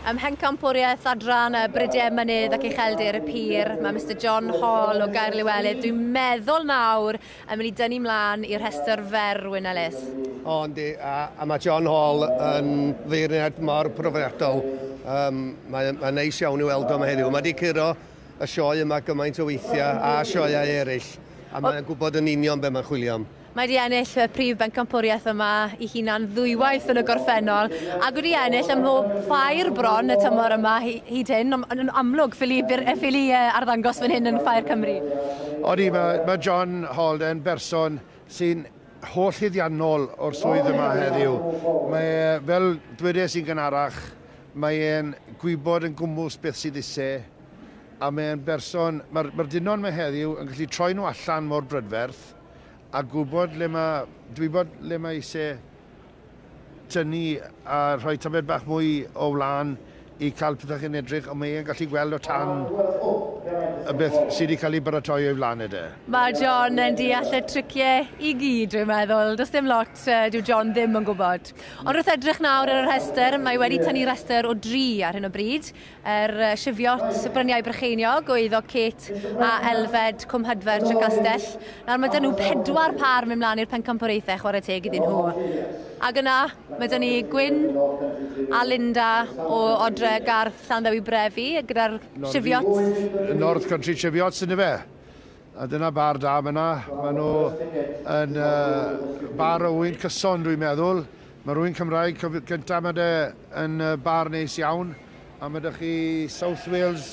Mhencampwriaeth adran Brydau Mynydd ac Ucheldir y Pir. Mae Mr John Hall o Gaer Lywelydd. Dwi'n meddwl nawr yn mynd i dynnu mlaen i'r rhestr fer, Wyn Ellis. O, yndi, a mae John Hall yn feirniad mor profiadol. Mae'n neis iawn i weld o yma heddiw. Mae wedi curo y sioe yma gymaint o weithiau a sioeau eraill. A mae'n gwybod yn union be mae'n chwilio am. Mae wedi ennill y prif bencampwriaeth yma i hunan ddwywaith yn y gorffennol, ac wedi ennill ym mhob ffair bron y tymor yma hyd hyn, yn amlwg ffili arddangos fan hyn yn Ffair Cymru. Odi, mae John Hall yn berson sy'n hollhyddiannol o'r swydd yma heddiw. Mae, fel dwedes i'n gynharach, mae'n gwybod yn gwmws beth sydd eisiau, a mae'n berson, mae'r dynon mae heddiw yn gallu troi nhw allan mor brydferth, a gwybod le mae eisiau tynnu a rhoi tymed bach mwy o wlan i cael pethau yn edrych, ond mae'n gallu gweld o tan y beth sydd wedi cael ei baratoi o'i flan ydy. Mae John yn deall y triciau i gyd, dwi'n meddwl. Does dim lot dyw John ddim yn gwybod. Ond wrth edrych nawr ar y rhestr, mae wedi tynnu rhestr o 3 ar hyn o bryd. Sifiot Bryniau Brycheiniog o iddo Kate a Elfed Cwm Hydfer Trecastell. Nawr mae dyn nhw 4 par mynd mlaen i'r pencampwriaethau chwarae teg iddyn nhw. Ac yna, mae dyn ni Gwyn a Linda o Odre Garth Llanddewi Brefi gyda'r Sifiot. North Country Sifiot sy'n fe. A dyna bar da yna. Maen nhw yn bar o wyn cyson, dwi'n meddwl. Mae rwy'n Cymraeg cyntaf yn bar neis iawn. A mae ydych chi South Wales,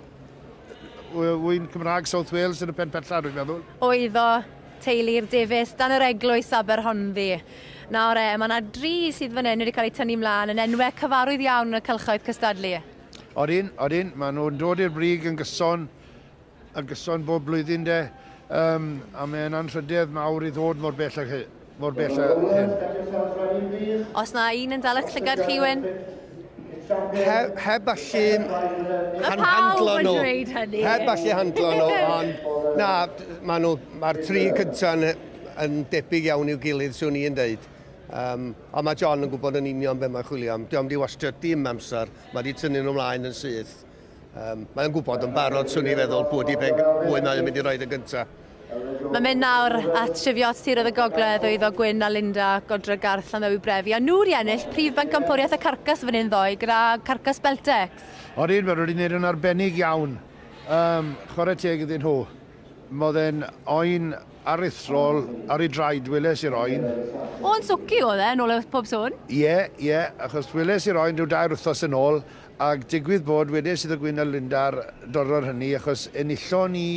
wyn Cymraeg South Wales yn y pen pella, dwi'n meddwl. O iddo teulu'r Davies dan yr eglwys Aberhonddu. Nawr mae yna 3 sydd fan hyn wedi cael eu tynnu mlaen yn enwau cyfarwydd iawn yn y cylchoedd cystadlu. Odyn, maen nhw'n dod i'r brig yn gyson bob blwyddyn de, a mae'n anrhydedd mawr i ddod mor bell hyn. Os na un yn dal eich llygad chi, Wyn? Heb allu handlo nhw. Heb allu handlo nhw, ond na, mae'r 3 cyntaf yn debyg iawn i'w gilydd, swn i'n dweud. A mae John yn gwybod yn union be mae'n chwilio am. Diolch wedi wastio dim amser, mae wedi tynnu nhw mlaen yn syth. Mae'n gwybod yn barod, swn i'n feddwl, pwy mae'n mynd i roed y gyntaf. Mae'n mynd nawr at Sifiot Tirodd y Gogledd o iddo Gwyn a Linda Godre Garth Llanddewi Brefi. A nhw wedi ennill prif bencampwriaeth y Carcas fan hyn ddoe gyda Carcas Beltex. Odyn, mae wedi gwneud yn arbennig iawn. Chwarae teg iddyn nhw. Oedd e'n oen aruthrol ar ei draed, weles i'r oen. O'n swci oedd e, nôl y pob sôn? Ie, achos weles i'r oen rhyw 2 wythnos yn ôl, ac digwydd bod wedes iddo Gwyn a Linda'r dorro'r hynny, achos enillon ni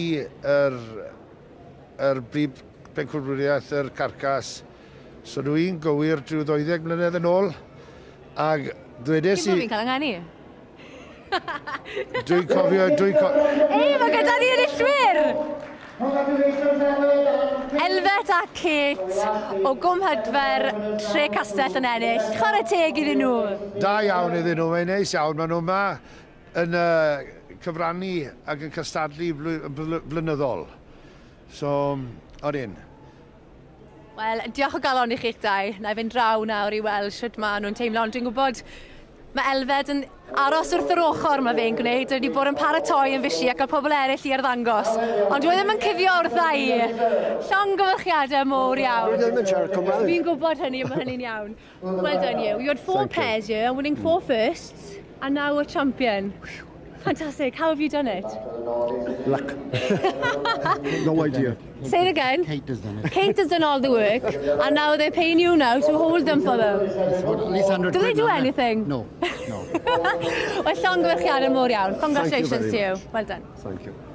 yr brif bencampwriaeth yr Carcas. So dwi'n gywir drwy 12 mlynedd yn ôl, ac dwedes i... Dwi'n cael ynganu? Dwi'n cofio... Ei, mae gyda ni enillwyr! Elfed a Kate o Gwm Hydfer Trecastell yn ennill. Chwarae teg iddyn nhw. Da iawn iddyn nhw, mae'n neis iawn. Maen nhw yma yn cyfrannu ac yn cystadlu blynyddol. So, odyn. Wel, diolch o galon i chi'ch dau. Na i fynd draw nawr i weld sut maen nhw'n teimlo. Ond dwi'n gwybod mae Elfed yn aros wrth yr ochr mae fe'n gwneud. Wedi bod yn paratoi yn fysi ac cael pobl eraill i arddangos. Ond dwi ddim yn cuddio wrth ddau. Llongyfarchiadau mowr iawn. Fi'n gwybod hynny, mae hynny'n iawn. Well done you. You had 4 pairs here, winning 4 firsts, and now a champion. Fantastic. How have you done it? Luck. No idea. Say it again. Kate has done it. Kate has done all the work, and now they're paying you now to hold them for them. At least 100 Do they do anything? No. Well, llongyfarchiadau mowr iawn. Congratulations to you. Well done. Thank you.